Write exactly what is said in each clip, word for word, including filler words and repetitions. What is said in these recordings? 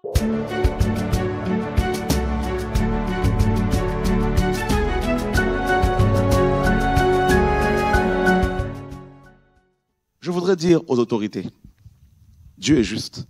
Je voudrais dire aux autorités, Dieu est juste.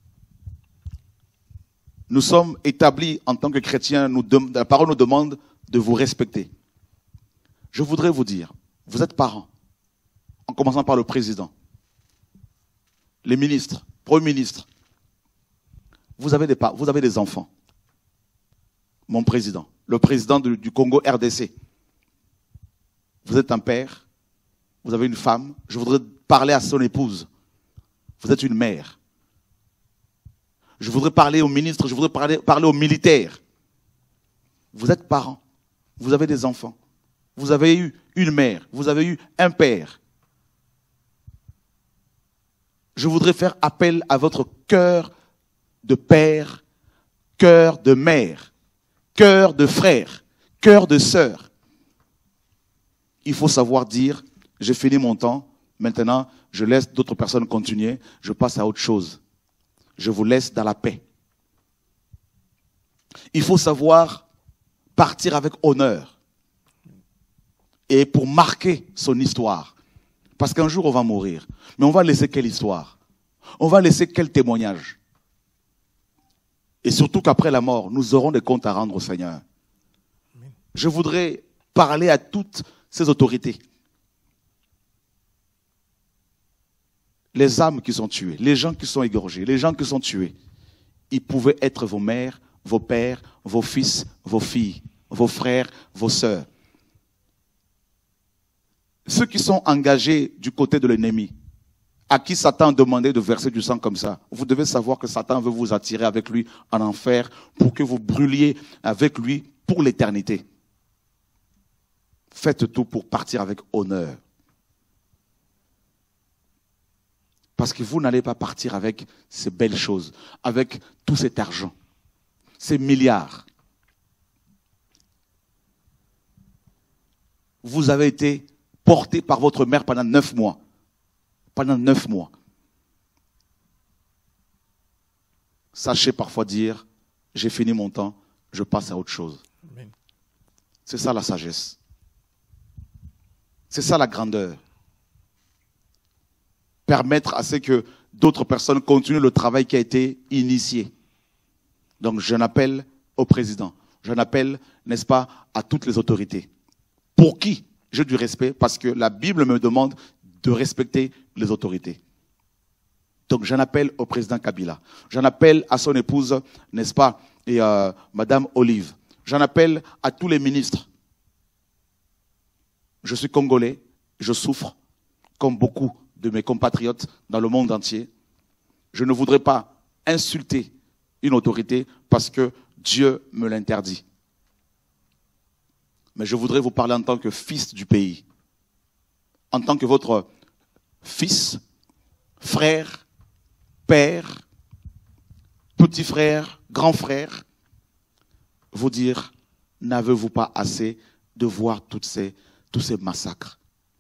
Nous sommes établis en tant que chrétiens, nous de, la parole nous demande de vous respecter. Je voudrais vous dire, vous êtes parents, en commençant par le président, les ministres, premiers ministres. Vous avez des, vous avez des enfants. Mon président, le président du, du Congo R D C. Vous êtes un père, vous avez une femme, je voudrais parler à son épouse. Vous êtes une mère. Je voudrais parler au ministre, je voudrais parler, parler aux militaires. Vous êtes parents, vous avez des enfants. Vous avez eu une mère, vous avez eu un père. Je voudrais faire appel à votre cœur de père, cœur de mère, cœur de frère, cœur de sœur. Il faut savoir dire, j'ai fini mon temps, maintenant je laisse d'autres personnes continuer, je passe à autre chose. Je vous laisse dans la paix. Il faut savoir partir avec honneur. Et pour marquer son histoire. Parce qu'un jour on va mourir. Mais on va laisser quelle histoire? On va laisser quel témoignage? Et surtout qu'après la mort, nous aurons des comptes à rendre au Seigneur. Je voudrais parler à toutes ces autorités. Les âmes qui sont tuées, les gens qui sont égorgés, les gens qui sont tués, ils pouvaient être vos mères, vos pères, vos fils, vos filles, vos frères, vos sœurs. Ceux qui sont engagés du côté de l'ennemi, à qui Satan a demandé de verser du sang comme ça, vous devez savoir que Satan veut vous attirer avec lui en enfer pour que vous brûliez avec lui pour l'éternité. Faites tout pour partir avec honneur. Parce que vous n'allez pas partir avec ces belles choses, avec tout cet argent, ces milliards. Vous avez été porté par votre mère pendant neuf mois. Pendant neuf mois. Sachez parfois dire, j'ai fini mon temps, je passe à autre chose. C'est ça la sagesse. C'est ça la grandeur. Permettre à ce que d'autres personnes continuent le travail qui a été initié. Donc j'en appelle au président, j'en appelle, n'est-ce pas, à toutes les autorités. Pour qui j'ai du respect? Parce que la Bible me demande de respecter les autorités. Donc j'en appelle au président Kabila, j'en appelle à son épouse, n'est-ce pas, et euh, Madame Olive. J'en appelle à tous les ministres. Je suis congolais, je souffre, comme beaucoup de mes compatriotes dans le monde entier. Je ne voudrais pas insulter une autorité parce que Dieu me l'interdit. Mais je voudrais vous parler en tant que fils du pays, en tant que votre fils, frère, père, petit frère, grand frère, vous dire, n'avez-vous pas assez de voir toutes ces, tous ces massacres?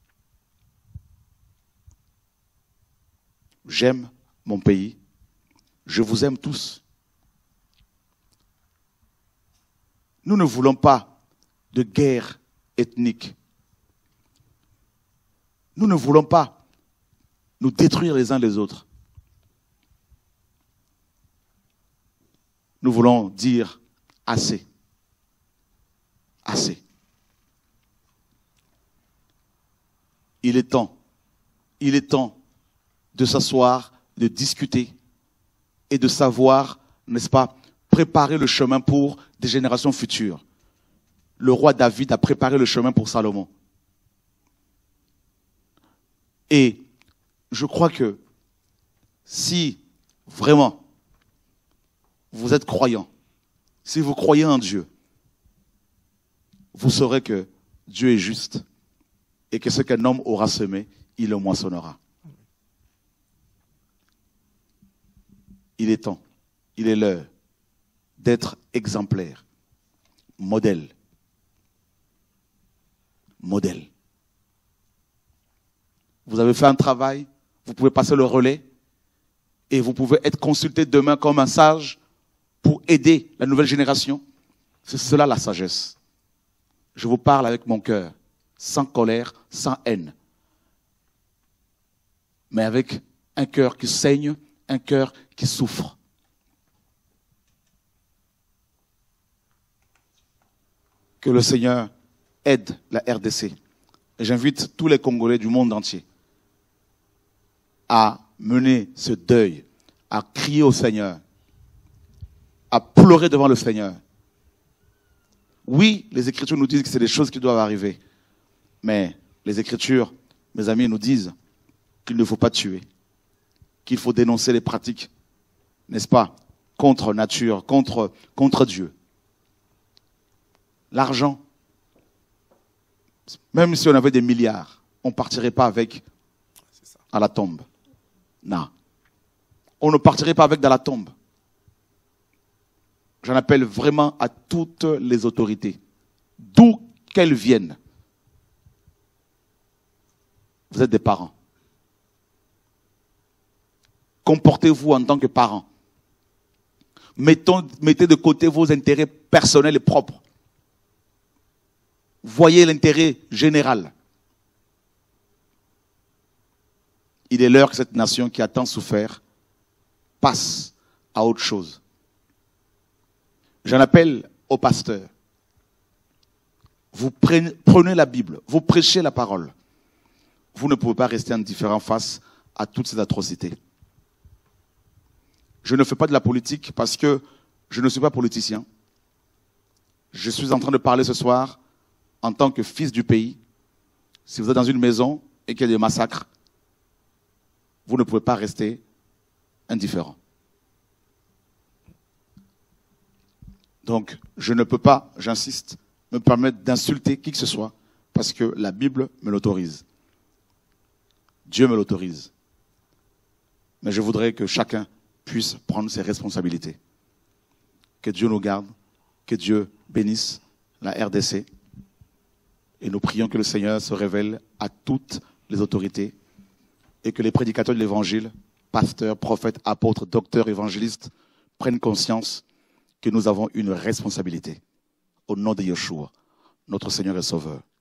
J'aime mon pays. Je vous aime tous. Nous ne voulons pas de guerre ethnique. Nous ne voulons pas nous détruire les uns les autres. Nous voulons dire assez. Assez. Il est temps. Il est temps de s'asseoir, de discuter et de savoir, n'est-ce pas, préparer le chemin pour des générations futures. Le roi David a préparé le chemin pour Salomon. Et je crois que si vraiment vous êtes croyant, si vous croyez en Dieu, vous saurez que Dieu est juste et que ce qu'un homme aura semé, il le moissonnera. Il est temps, il est l'heure d'être exemplaire, modèle. Modèle. Vous avez fait un travail, vous pouvez passer le relais et vous pouvez être consulté demain comme un sage pour aider la nouvelle génération. C'est cela la sagesse. Je vous parle avec mon cœur, sans colère, sans haine, mais avec un cœur qui saigne, un cœur qui souffre. Que le Seigneur aide la R D C. Et j'invite tous les Congolais du monde entier à mener ce deuil, à crier au Seigneur, à pleurer devant le Seigneur. Oui, les Écritures nous disent que c'est des choses qui doivent arriver. Mais les Écritures, mes amis, nous disent qu'il ne faut pas tuer, qu'il faut dénoncer les pratiques, n'est-ce pas, contre nature, contre, contre Dieu. L'argent, même si on avait des milliards, on ne partirait pas avec à la tombe. Non. On ne partirait pas avec dans la tombe. J'en appelle vraiment à toutes les autorités, d'où qu'elles viennent. Vous êtes des parents. Comportez-vous en tant que parents. Mettons, mettez de côté vos intérêts personnels et propres. Voyez l'intérêt général. Il est l'heure que cette nation qui a tant souffert passe à autre chose. J'en appelle aux pasteurs. Vous prenez, prenez la Bible, vous prêchez la parole. Vous ne pouvez pas rester indifférent face à toutes ces atrocités. Je ne fais pas de la politique parce que je ne suis pas politicien. Je suis en train de parler ce soir en tant que fils du pays. Si vous êtes dans une maison et qu'il y a des massacres, vous ne pouvez pas rester indifférent. Donc, je ne peux pas, j'insiste, me permettre d'insulter qui que ce soit parce que la Bible me l'autorise. Dieu me l'autorise. Mais je voudrais que chacun puisse prendre ses responsabilités. Que Dieu nous garde, que Dieu bénisse la R D C. Et nous prions que le Seigneur se révèle à toutes les autorités et que les prédicateurs de l'Évangile, pasteurs, prophètes, apôtres, docteurs, évangélistes, prennent conscience que nous avons une responsabilité. Au nom de Yeshua, notre Seigneur et Sauveur.